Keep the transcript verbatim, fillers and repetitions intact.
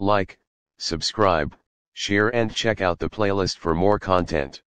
like, subscribe, share and check out the playlist for more content.